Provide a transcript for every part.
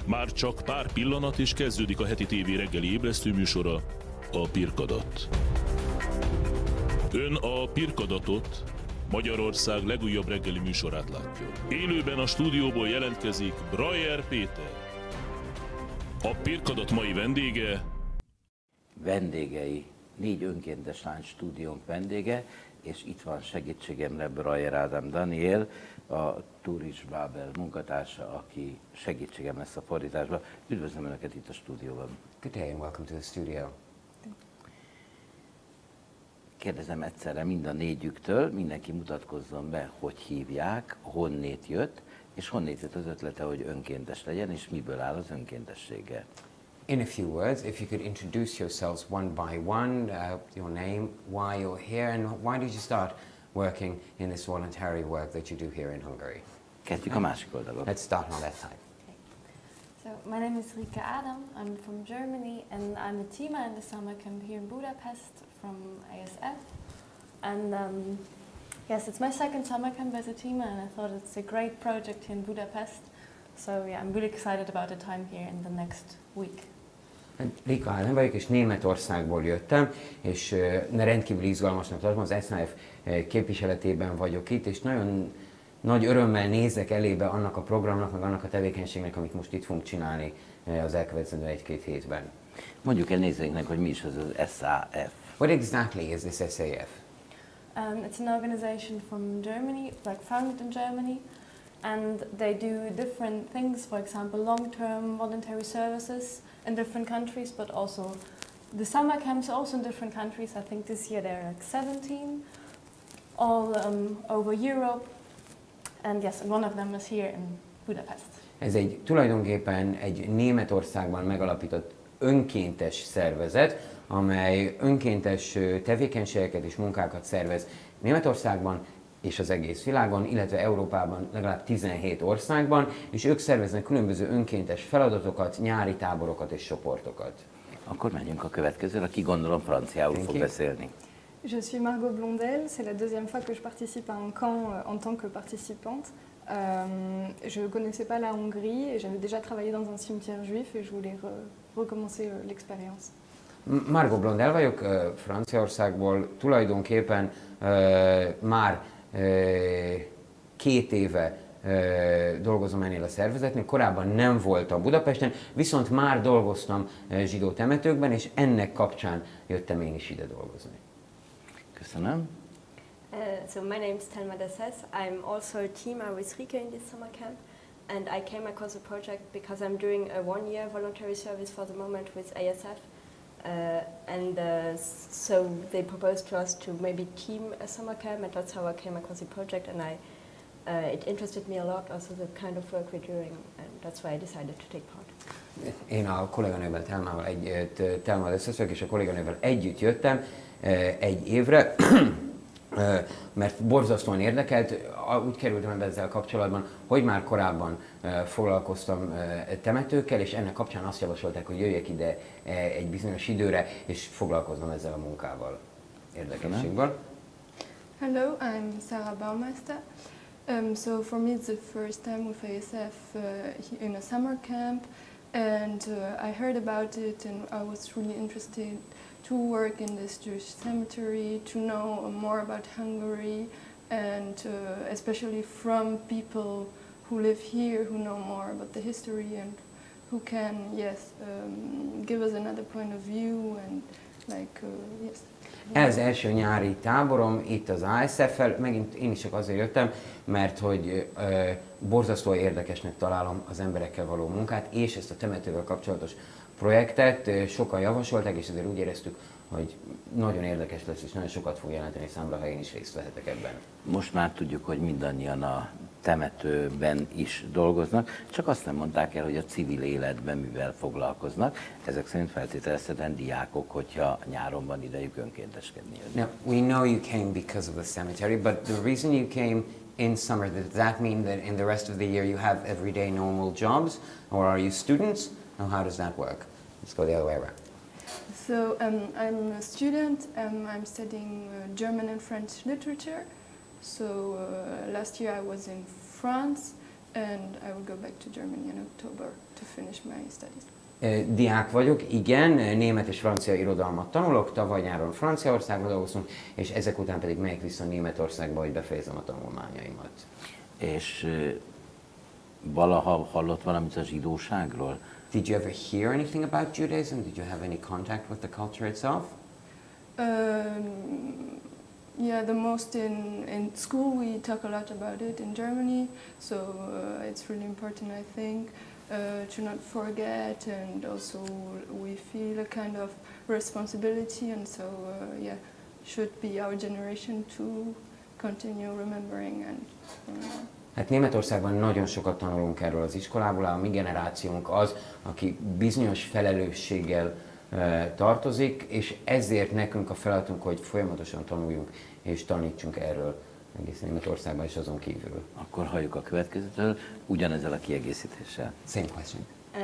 Már csak pár pillanat és kezdődik a heti tévé reggeli ébresztő műsora, a Pirkadat. Ön a Pirkadatot, Magyarország legújabb reggeli műsorát látja. Élőben a stúdióból jelentkezik Brajer Péter. A Pirkadat mai vendége... Vendégei, 4 önkéntes lány stúdiónk vendége, és itt van segítségemre Brajer Ádám Daniel, a Turis Babel munkatársa, aki segítségem lesz a fordításban. Üdvözlöm Önöket itt a stúdióban. Good day and welcome to the studio. Kérdezem egyszerre mind a 4-üktől, mindenki mutatkozzon be, hogy hívják, honnét jött, és honnét jött az ötlete, hogy önkéntes legyen, és miből áll az önkéntessége. In a few words, if you could introduce yourselves one by one, your name, why you're here, and why did you start working in this voluntary work that you do here in Hungary? Kezdjük a másik oldalon. Let's start on that side. So my name is Rika Adam, I'm from Germany and I'm a teamer in the summer camp here in Budapest from ASF. And yes, it's my second summer camp as a teamer and I thought it's a great project here in Budapest. So yeah, I'm really excited about the time here in the next week. Rika Ádám vagyok, és Németországból jöttem, és rendkívül izgalmasnak tartom, az SNF képviseletében vagyok itt, és nagyon nagy örömmel nézek elébe annak a programnak, meg annak a tevékenységnek, amit most itt fogunk csinálni az elkövetkező 1-2 hétben. Mondjuk el nézőinknek, hogy mi is az SAF. What exactly is this SAF? It's an organization from Germany, like founded in Germany, and they do different things, for example, long-term voluntary services in different countries, but also the summer camps also in different countries. I think this year there are like 17, all over Europe, and yes, one of them is here in Budapest. Ez tulajdonképpen egy Németországban megalapított önkéntes szervezet, amely önkéntes tevékenységeket és munkákat szervez Németországban és az egész világon, illetve Európában legalább 17 országban, és ők szerveznek különböző önkéntes feladatokat, nyári táborokat és csoportokat. Akkor menjünk a következőre, aki gondolom franciául fog beszélni. Je suis Margot Blondel, c'est la deuxième fois que je participe à un camp en tant que participante. Je ne connaissais pas la Hongrie et j'avais déjà travaillé dans un cimetière juif et je voulais recommencer l'expérience. Margot Blondel vagyok, Franciaországból, tulajdonképpen már 2 éve dolgozom ennél a szervezetnél, korábban nem voltam Budapesten, viszont már dolgoztam zsidó temetőkben, és ennek kapcsán jöttem én is ide dolgozni. Köszönöm. So my name is Telma Desses. I'm also a teamer with Rika in this summer camp, and I came across the project because I'm doing a 1-year voluntary service for the moment with ASF. So they proposed to us to maybe team a summer camp, and that's how I came across the project, and it interested me a lot, also the kind of work we're doing, and that's why I decided to take part. Én a kolléganővel Telma Desses vagyok, és a kolléganővel együtt jöttem 1 évre, mert borzasztóan érdekelt. Úgy kerültem ebbe ezzel kapcsolatban, hogy már korábban foglalkoztam temetőkkel, és ennek kapcsán azt javasolták, hogy jöjjek ide egy bizonyos időre, és foglalkoznom ezzel a munkával, érdekességből. Hello, I'm Sarah Baumeister. So for me it's the first time with ASF in a summer camp, and I heard about it and I was really interested to work in this Jewish cemetery, to know more about Hungary, and especially from people who live here, who know more about the history and who can, give us another point of view and yes. Ez az első nyári táborom itt az ASF-fel, megint én is csak azért jöttem, mert hogy borzasztóan érdekesnek találom az emberekkel való munkát, és ezt a temetővel kapcsolatos projektet sokan javasolták, és ezért úgy éreztük, hogy nagyon érdekes lesz, és nagyon sokat fog jelenteni számra, ha én is részt vehetek ebben. Most már tudjuk, hogy mindannyian a temetőben is dolgoznak, csak azt nem mondták el, hogy a civil életben mivel foglalkoznak. Ezek szerint feltételezhetően diákok, hogyha nyáron van idejük önkénteskedni. Now, we know you came because of the cemetery, but the reason you came in summer, does that mean that in the rest of the year you have everyday normal jobs, or are you students? Or how does that work? Let's go the other way around. So I'm a student, I'm studying German and French literature. So last year I was in France and I will go back to Germany in October to finish my studies. Diák vagyok, igen, német és francia irodalmat tanulok, tavaly nyáron Franciaországban dolgoztunk, és ezek után pedig megyek vissza Németországba, hogy befejezem a tanulmányaimat. És valaha hallott valamit a zsidóságról? Did you ever hear anything about Judaism? Did you have any contact with the culture itself? Yeah, the most in school we talk a lot about it in Germany, so it's really important, I think, to not forget, and also we feel a kind of responsibility, and so yeah, should be our generation to continue remembering and. Hát Németországban nagyon sokat tanulunk erről az iskolából, a mi generációnk az, aki bizonyos felelősséggel tartozik, és ezért nekünk a feladatunk, hogy folyamatosan tanuljunk és tanítsunk erről egész Németországban és azon kívül. Akkor halljuk a következőtől, ugyanezzel a kiegészítéssel. Same question.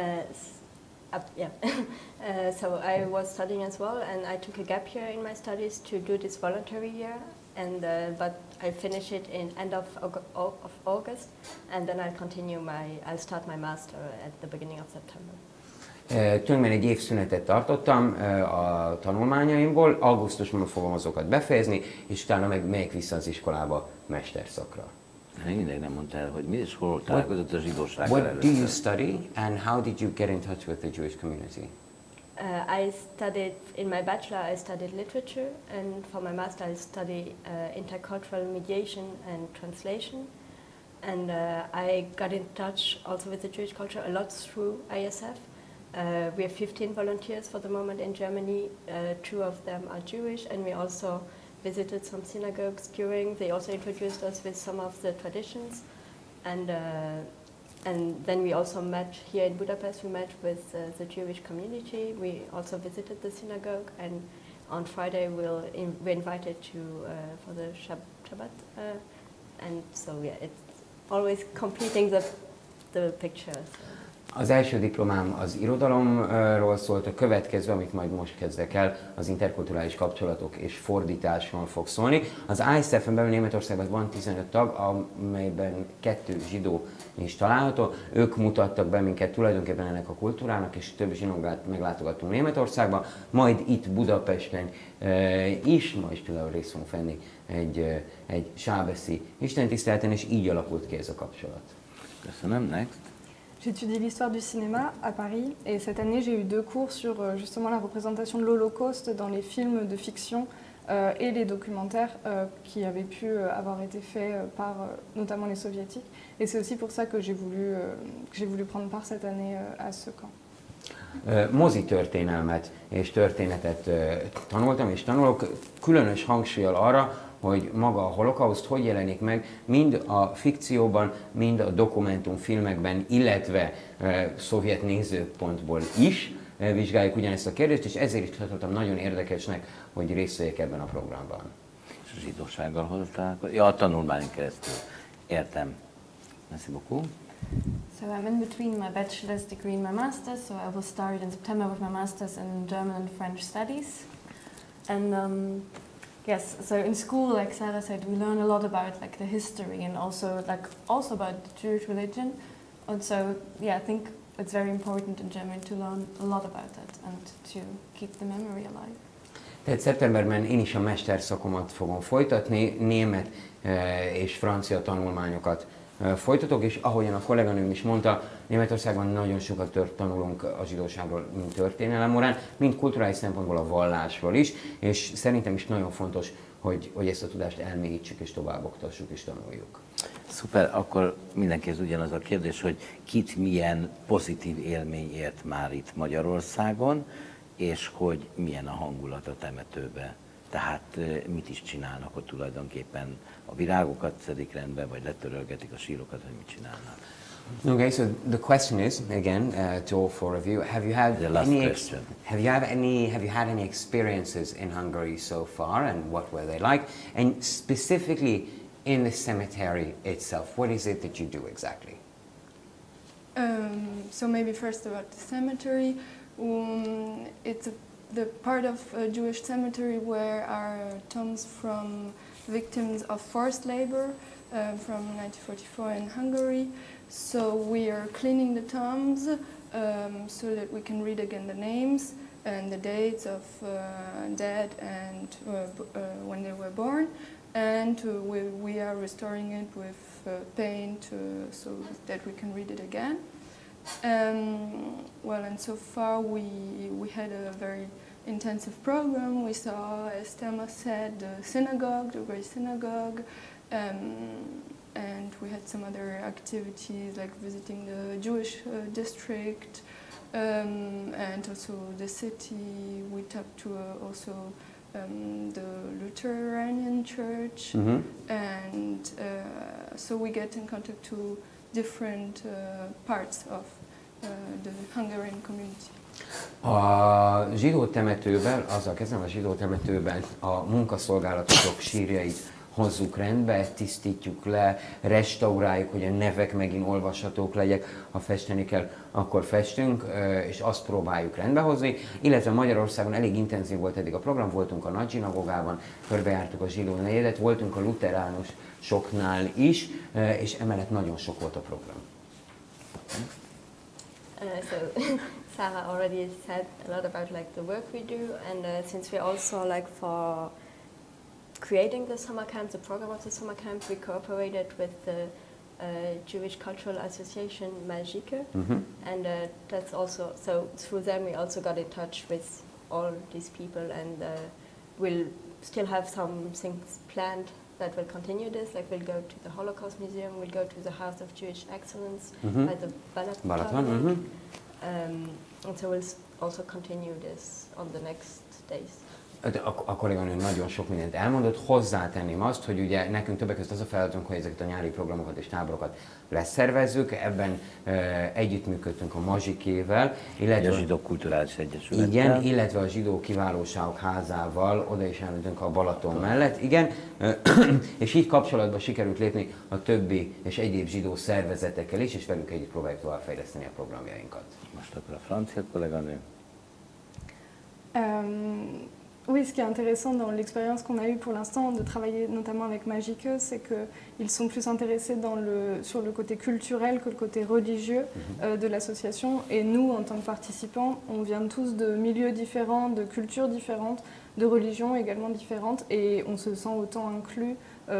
Yeah. So I was studying as well, and I took a gap year in my studies to do this voluntary year, and but I finish it in end of August, and then I'll start my master at the beginning of September. Tulajdonképpen egy év szünetet tartottam a tanulmányaimból, augusztusban fogom azokat befejezni, és utána meg megyek vissza az iskolába mesterszakra. Mindegy nem mondta el, hogy mi és hol találkozott a zsidósággal először. What do you study and how did you get in touch with the Jewish community? I studied, in my bachelor I studied literature, and for my master I study intercultural mediation and translation. And I got in touch also with the Jewish culture a lot through ISF. We have 15 volunteers for the moment in Germany. 2 of them are Jewish, and we also visited some synagogues during. They also introduced us with some of the traditions, and then we also met here in Budapest. We met with the Jewish community. We also visited the synagogue, and on Friday we're invited to for the Shabbat, and so yeah, it's always completing the picture. So. Az első diplomám az irodalomról szólt, a következő, amit majd most kezdek el, az interkulturális kapcsolatok és fordításról fog szólni. Az ISF-en belül Németországban van 15 tag, amelyben 2 zsidó is található. Ők mutattak be minket tulajdonképpen ennek a kultúrának, és több zsinagógát meglátogattunk Németországba, majd itt Budapesten is, ma is például részt fogunk venni egy sábeszi istentiszteleten, és így alakult ki ez a kapcsolat. Köszönöm, next. J'étudie l'histoire du cinéma à Paris et cette année j'ai eu 2 cours sur justement la représentation de l'Holocauste dans les films de fiction et les documentaires qui avaient pu avoir été faits par notamment les soviétiques. Et c'est aussi pour ça que j'ai voulu prendre part cette année à ce camp. Mozi történelmet és történetet tanultam és tanulok, különös hangsúllyal arra, hogy maga a holokauszt hogy jelenik meg mind a fikcióban, mind a dokumentumfilmekben, illetve szovjet nézőpontból is vizsgáljuk ugyanezt a kérdést, és ezért is tartottam nagyon érdekesnek, hogy részt vegyek ebben a programban. És a zsidósággal hozták? Ja, a tanulmányon keresztül. Értem. Merci beaucoup. So I'm in between my bachelor's degree and my master's, so I will start in September with my master's in German and French studies. And yes, so in school, like Sarah said, we learn a lot about like the history and also about the Jewish religion. And so yeah, I think it's very important in Germany to learn a lot about that and to keep the memory alive. Tehát szeptemberben én is a mesterszakomat fogom folytatni, német és francia tanulmányokat folytatok, és ahogyan a kolléganőm is mondta, Németországban nagyon sokat tanulunk a zsidóságról, mint történelem morán, mint kulturális szempontból a vallásról is, és szerintem is nagyon fontos, hogy ezt a tudást elmélyítsük és tovább oktassuk és tanuljuk. Szuper, akkor mindenkihez ugyanaz a kérdés, hogy kit milyen pozitív élmény ért már itt Magyarországon, és hogy milyen a hangulat a temetőbe. Tehát mit is csinálnak ott tulajdonképpen? A virágokat szedik rendbe, vagy letörölgetik a sírokat, vagy mit csinálnak? Okay, so the question is again to all 4 of you: Have you had any experiences in Hungary so far, and what were they like? And specifically in the cemetery itself, what is it that you do exactly? So maybe first about the cemetery. It's the part of a Jewish cemetery where are tombs from victims of forced labor. from 1944 in Hungary. So we are cleaning the tombs so that we can read again the names and the dates of dead and when they were born. And we are restoring it with paint so that we can read it again. Well, and so far we had a very intensive program. We saw, as Thelma said, the synagogue, the Great Synagogue, and we had some other activities like visiting the Jewish district and also the city. We talked to also the Lutheran Church, and so we get in contact to different parts of the Hungarian community. A zsidó temetőben, azzal kezdem, a zsidó temetőben a munkaszolgálatosok sírjait hozzuk rendbe, tisztítjuk le, restauráljuk, hogy a nevek megint olvashatók legyek, ha festeni kell, akkor festünk, és azt próbáljuk rendbehozni. Illetve Magyarországon elég intenzív volt eddig a program, voltunk a Nagy Zsinagógában, körbejártuk a zsidó negyedet, voltunk a luteránusoknál is, és emellett nagyon sok volt a program. So Sarah already said a lot about like the work we do, and since we also like for creating the summer camp, the program of the summer camp, we cooperated with the Jewish Cultural Association Malzike, and that's also, so through them we also got in touch with all these people, and we'll still have some things planned that will continue this, like we'll go to the Holocaust Museum, we'll go to the House of Jewish Excellence by the Balaton, and so we'll also continue this on the next days. A kolléganő nagyon sok mindent elmondott, hozzátenném azt, hogy ugye nekünk többek között az a feladatunk, hogy ezeket a nyári programokat és táborokat leszervezzük, ebben együttműködtünk a Mazsikével, illetve a Zsidó Kulturális Egyesülettel. Igen, illetve a Zsidó Kiválóságok Házával, oda is elmentünk a Balaton mellett, igen, és így kapcsolatba sikerült lépni a többi és egyéb zsidó szervezetekkel is, és velük együtt próbáljuk továbbfejleszteni a programjainkat. Most akkor a francia kolléganő. Oui, ce qui est intéressant dans l'expérience qu'on a eue pour l'instant de travailler notamment avec Magique, c'est qu'ils sont plus intéressés sur le côté culturel que le côté religieux de l'association. Et nous, en tant que participants, on vient tous de milieux différents, de cultures différentes, de religions également différentes, et on se sent autant inclus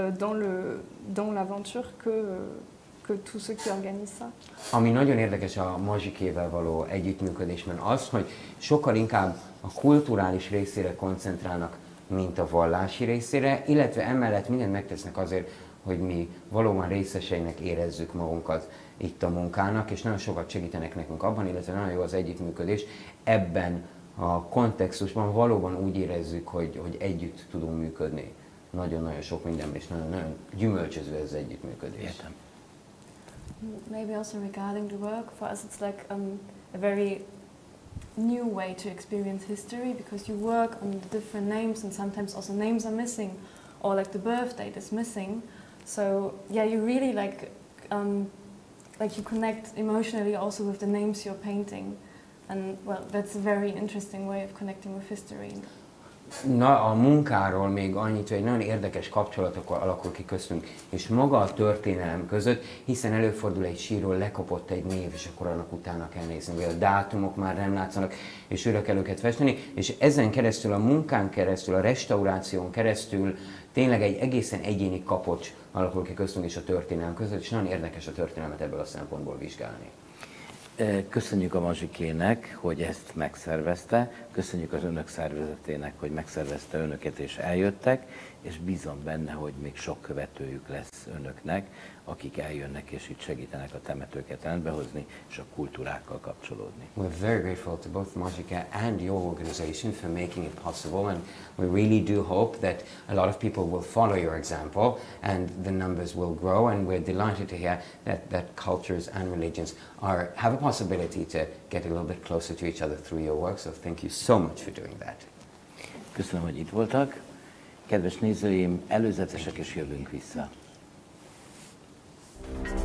dans l'aventure que tous ceux qui organisent ça. Ami nagyon érdekes a Mazsikével való együttműködésben az, hogy sokkal inkább a kulturális részére koncentrálnak, mint a vallási részére, illetve emellett mindent megtesznek azért, hogy mi valóban részeseinek érezzük magunkat itt a munkának, és nagyon sokat segítenek nekünk abban, illetve nagyon jó az együttműködés. Ebben a kontextusban valóban úgy érezzük, hogy együtt tudunk működni. Nagyon-nagyon sok mindenben, és nagyon gyümölcsöző ez az együttműködés. Értem. Maybe also regarding the work, for us it's like a very new way to experience history, because you work on the different names and sometimes also names are missing, or like the birth date is missing. So yeah, you really like you connect emotionally also with the names you're painting, and well, that's a very interesting way of connecting with history. Na, a munkáról még annyit, hogy egy nagyon érdekes kapcsolatok alakul ki köztünk, és maga a történelem között, hiszen előfordul egy sírról, lekopott egy név, és akkor annak utána kell nézni, vagy a dátumok már nem látszanak, és újra kell őket festeni, és ezen keresztül, a munkán keresztül, a restauráción keresztül tényleg egy egészen egyéni kapocs alakul ki köztünk és a történelem között, és nagyon érdekes a történelmet ebből a szempontból vizsgálni. Köszönjük a Mazsikének, hogy ezt megszervezte, köszönjük az önök szervezetének, hogy megszervezte önöket és eljöttek, és bízom benne, hogy még sok követőjük lesz önöknek, akik eljönnek és itt segítenek a temetőket rendbehozni és a kultúrákkal kapcsolódni. We're very grateful to both Mazsica and your organization for making it possible, and we really do hope that a lot of people will follow your example and the numbers will grow, and we're delighted to hear that cultures and religions have a possibility to get a little bit closer to each other through your work, so thank you so much for doing that. Köszönöm, hogy itt voltak. Kedves nézőim, előzetesek és jövünk vissza.